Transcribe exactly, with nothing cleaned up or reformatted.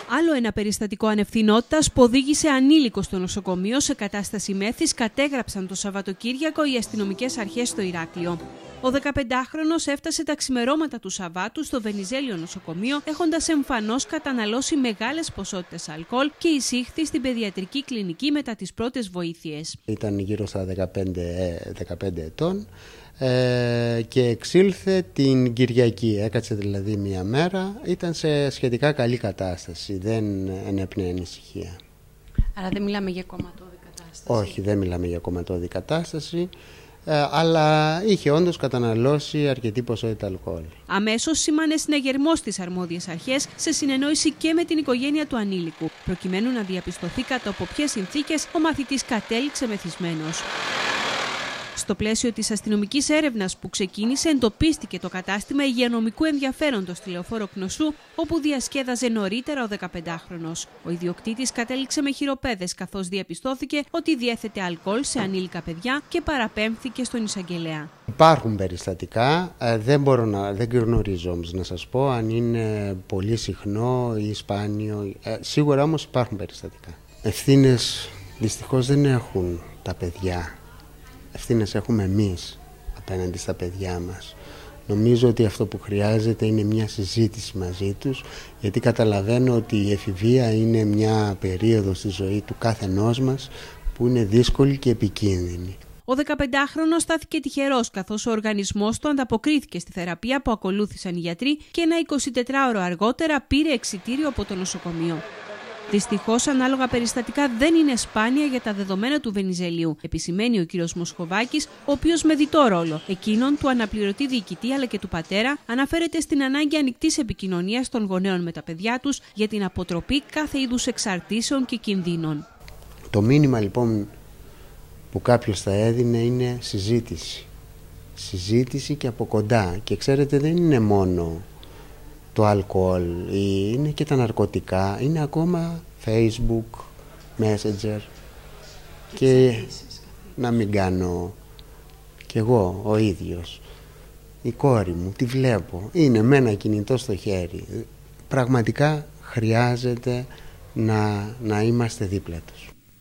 Άλλο ένα περιστατικό ανευθυνότητας που οδήγησε ανήλικο στο νοσοκομείο σε κατάσταση μέθης κατέγραψαν το Σαββατοκύριακο οι αστυνομικές αρχές στο Ηράκλειο. Ο δεκαπεντάχρονος έφτασε τα ξημερώματα του Σαββάτου στο Βενιζέλιο νοσοκομείο, έχοντας εμφανώς καταναλώσει μεγάλες ποσότητες αλκοόλ και εισήχθη στην παιδιατρική κλινική μετά τις πρώτες βοήθειες. Ήταν γύρω στα δεκαπέντε ετών ε, και εξήλθε την Κυριακή. Έκατσε δηλαδή μία μέρα, ήταν σε σχετικά καλή κατάσταση, δεν ενέπνεε ανησυχία. Άρα δεν μιλάμε για κομματώδη κατάσταση. Όχι, δεν μιλάμε για κομματώδη κατάσταση. Ε, αλλά είχε όντως καταναλώσει αρκετή ποσότητα αλκοόλ. Αμέσως σήμανε συναγερμό στις αρμόδιες αρχές σε συνεννόηση και με την οικογένεια του ανήλικου, προκειμένου να διαπιστωθεί κατά από ποιες συνθήκες ο μαθητής κατέληξε μεθυσμένος. Στο πλαίσιο της αστυνομικής έρευνας που ξεκίνησε, εντοπίστηκε το κατάστημα υγειονομικού ενδιαφέροντος στη Λεωφόρο Κνωσού, όπου διασκέδαζε νωρίτερα ο δεκαπεντάχρονος. Ο ιδιοκτήτης κατέληξε με χειροπέδες, καθώς διαπιστώθηκε ότι διέθετε αλκοόλ σε ανήλικα παιδιά και παραπέμφθηκε στον εισαγγελέα. Υπάρχουν περιστατικά, δεν μπορώ να, δεν γνωρίζω όμως να σας πω αν είναι πολύ συχνό ή σπάνιο. Σίγουρα όμως υπάρχουν περιστατικά. Ευθύνες δυστυχώς δεν έχουν τα παιδιά. Ευθύνες έχουμε εμείς απέναντι στα παιδιά μας. Νομίζω ότι αυτό που χρειάζεται είναι μια συζήτηση μαζί τους, γιατί καταλαβαίνω ότι η εφηβεία είναι μια περίοδος στη ζωή του καθενός μας που είναι δύσκολη και επικίνδυνη. Ο δεκαπεντάχρονος στάθηκε τυχερός, καθώς ο οργανισμός του ανταποκρίθηκε στη θεραπεία που ακολούθησαν οι γιατροί και ένα εικοσιτετράωρο αργότερα πήρε εξιτήριο από το νοσοκομείο. Δυστυχώς, ανάλογα περιστατικά δεν είναι σπάνια για τα δεδομένα του Βενιζελίου, επισημαίνει ο κ. Μοσχοβάκης, ο οποίος με διτό ρόλο, εκείνον του αναπληρωτή διοικητή αλλά και του πατέρα, αναφέρεται στην ανάγκη ανοιχτής επικοινωνίας των γονέων με τα παιδιά τους για την αποτροπή κάθε είδους εξαρτήσεων και κινδύνων. Το μήνυμα λοιπόν που κάποιος θα έδινε είναι συζήτηση. Συζήτηση και από κοντά. Και ξέρετε, δεν είναι μόνο το αλκοόλ, είναι και τα ναρκωτικά, είναι ακόμα Facebook, Messenger και να μην κάνω κι εγώ ο ίδιος. Η κόρη μου, τη βλέπω, είναι με ένα κινητό στο χέρι. Πραγματικά χρειάζεται να, να είμαστε δίπλα τους.